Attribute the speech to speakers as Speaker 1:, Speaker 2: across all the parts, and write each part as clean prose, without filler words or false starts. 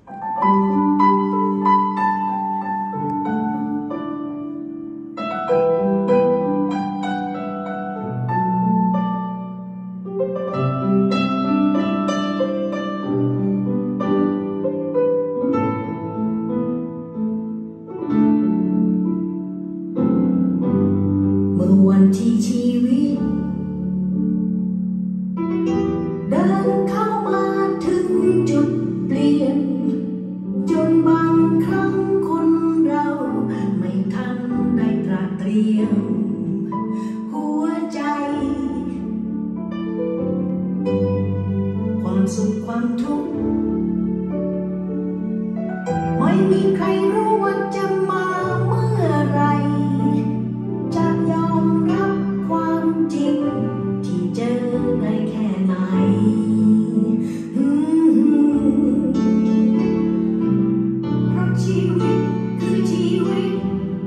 Speaker 1: วันที่ชีวิตเดินเข้ามาถึงจุดเปลี่ยนจนบางครั้งคนเราไม่ทันได้ตระเตรียมหัวใจความสุขความทุกข์ไม่มีใครรู้ว่าจะมาเมื่อไรจะยอมรับความจริงที่เจอได้แค่ไหนเพราะชีวิตคือชีวิต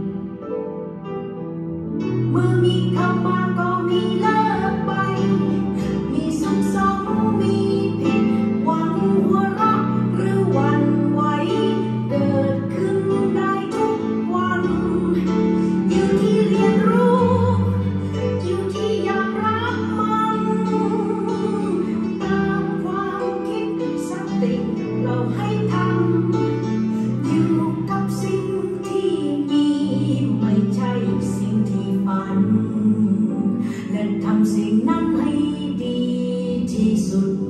Speaker 1: เมื่อมีเข้ามาก็มีเลิกไปมีสุขสมมีผิดหวังหัวเราะหรือหวั่นไหวเกิดขึ้นได้ทุกวันอยู่ที่เรียนรู้อยู่ที่ยอมรับมันตามความคิดสติเราให้ทำอยู่กับสิ่งที่มีไม่ใช่สิ่งที่ฝันและทำสิ่งนั้นให้ดีที่สุด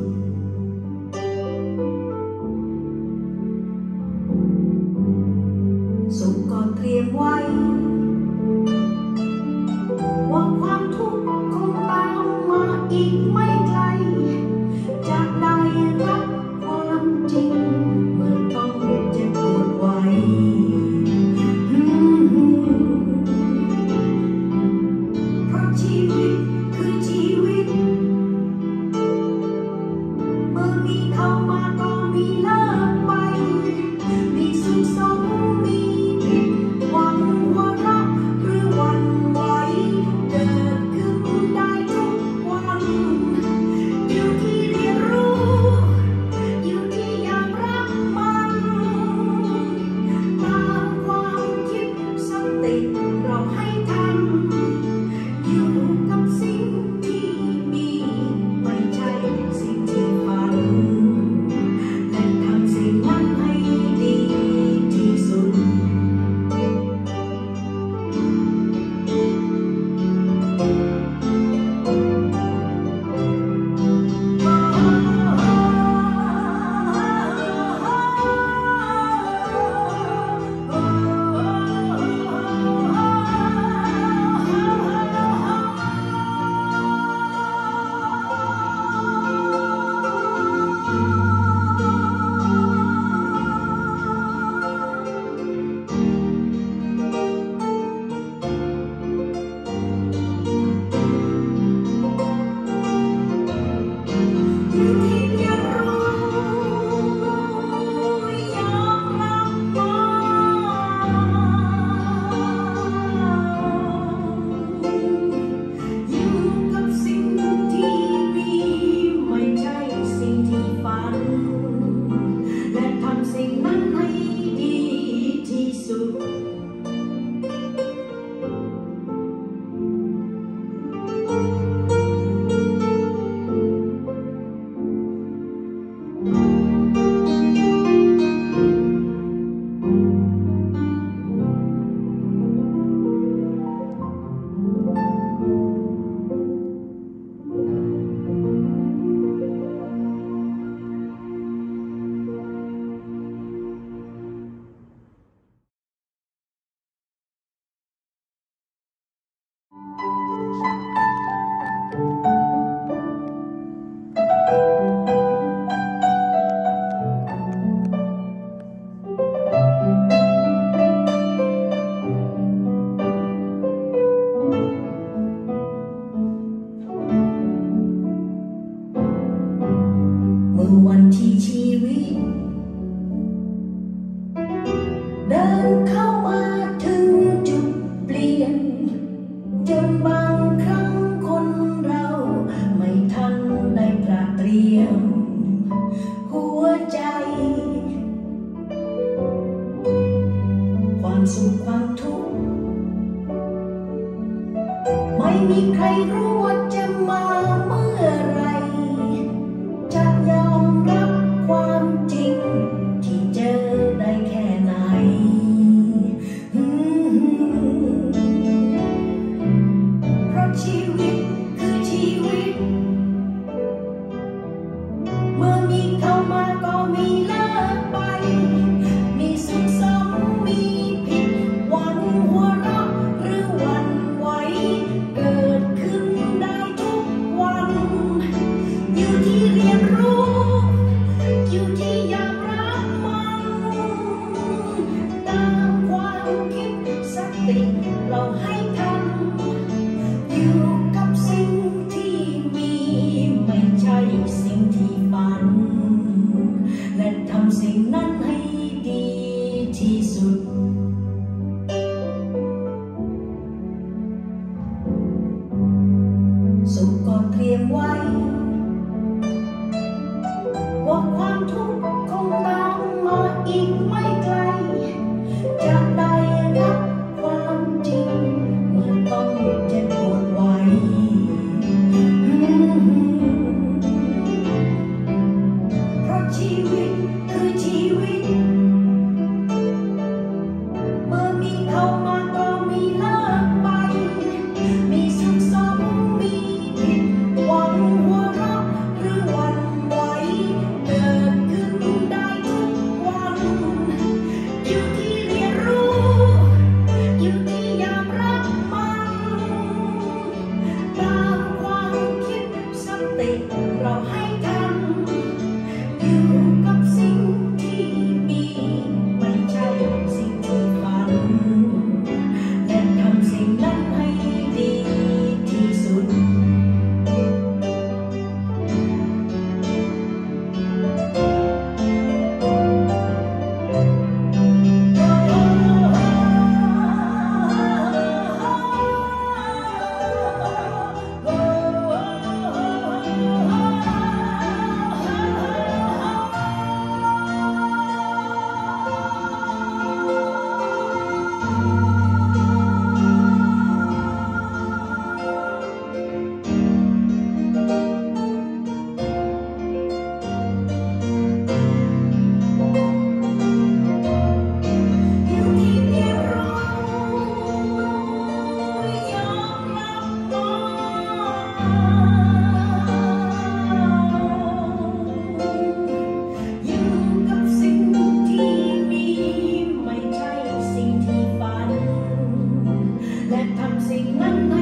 Speaker 1: สุขก็เตรียมไว้ว่าความทุกข์คงตามมาอีกไม่ไกลจะได้รับความจริงเมื่อต้องเจ็บปวดไว้เพราะชีวิตคือชีวิตเมื่อมีเข้ามาก็มีเลิกไปมีสุขสมมีผิดหวังหัวเราะหรือหวั่นไหวเกิดขึ้นได้ทุกวันอยู่ที่เรียนรู้อยู่ที่ยอมรับมันตามความคิดสติเราให้ทันอยู่กับสิ่งที่มีไม่ใช่สิ่งที่ฝันและทำสิ่งนั้นให้ดีที่สุดอยู่ที่เรียนรู้ยอมรับมันอยู่กับสิ่งที่มีไม่ใช่สิ่งที่ฝันและทำสิ่งนั้นให้ดีที่สุดเมื่อวันที่ชีวิตเดินเข้ามาถึงจุดเปลี่ยนจนบางครั้งคนเราไม่ทัน ทันได้ตระเตรียมหัวใจมีใครรู้ว่าจะมาเมื่อไรจะยอมรับความจริงที่เจอได้แค่ไหนเพราะชีวิตคือชีวิตเมื่อมีเข้ามาก็มีเลิกไปมีสุขสมมีผิดหวังหัวเราะหรือหวั่นไหวเกิดขึ้นได้ทุกวันอยู่ที่เรียนรู้อยู่ที่อยากรักมันตามความคิดสติเราให้ทันอยู่กับสิ่งที่มีไม่ใช่สิ่งที่ฝันและทำสิ่งนั้นให้ดีที่สุดสุขก็เตรียมไว้ว่าความทุกข์คงตามมาอีกไม่ไกลจะได้รับความจริงเมื่อต้องเจ็บปวดไว้เพราะชีวิตคือชีวิตเมื่อมีเข้ามาก็มีเลิกไปมีสุขสมมีผิดหวังหัวเราะหรือหวั่นไหวเกิดขึ้นได้ทุกวันอยู่ที่เรียนรู้อยู่ที่อยากรักมันตามความคิดสติเราให้ทันอยู่กับสิ่งที่มีไม่ใช่สิ่งที่ฝันและทำสิ่งนั้นให้ดีที่สุดและทำสิ่งนั้น